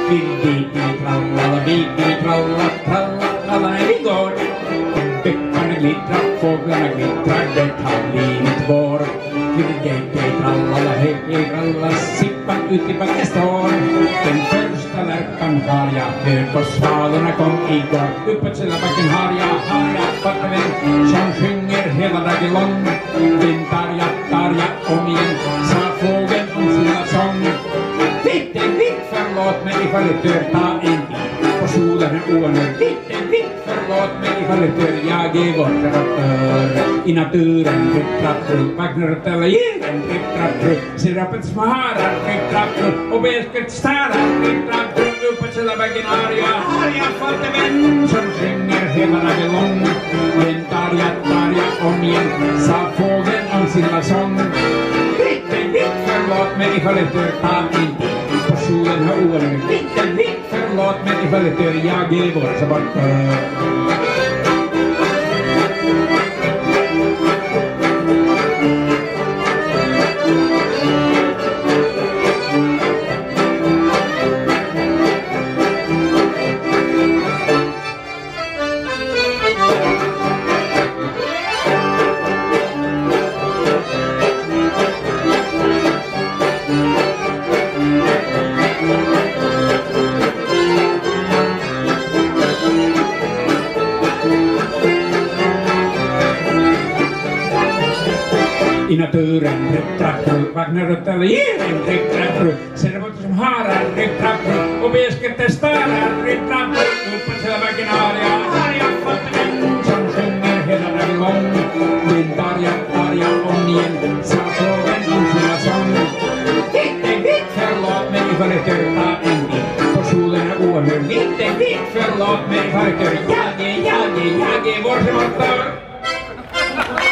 Trallala, tralla, tralla, när vi går. Bäckarna glittrar, fåglarna glittrar, det tar livet vår. Trallala, hej, tralla, sippan ut i backen står. Den första lärkan har jag hört och svalorna kom igår. Uppåt backen har jag fått en vän som sjunger hela dagen lång. Den tar jag om igen, sa fågeln om sina sång. Vitt, förlåt mig ifall det dör, ta in på solen är oanvänd. Vitt, förlåt mig ifall det dör, jag är vår traktör. I naturen, tripp-trapp-trupp, vaknar eller djuren, tripp-trapp-trupp. Sirappet smarar, tripp-trapp-trupp, och bälsket starar, tripp-trapp-trupp. Uppåt väggen har jag fått en vän som sjunger hela dagen lång. Den tar jag om igen, sa fågeln om sina sång. Vitt, förlåt mig ifall det dör, ta in på solen har oanvänd. Vitt, förlåt mig ifall det dör, jag är vår traktör. I naturen, tripp-trapp-trupp, vaknar ut eller djuren, tripp-trapp-trupp. Ser bort som harar, tripp-trapp-trupp, och bälsket starar, tripp-trapp-trupp. Uppåt väggen har jag fått en vän som sjunger hela dagen lång. Den tar jag om igen, sa fågeln om sina sång. Vitt, förlåt mig ifall det dör, ta in på solen är oanvänd. Vitt, förlåt mig ifall det dör, jag är vår traktör.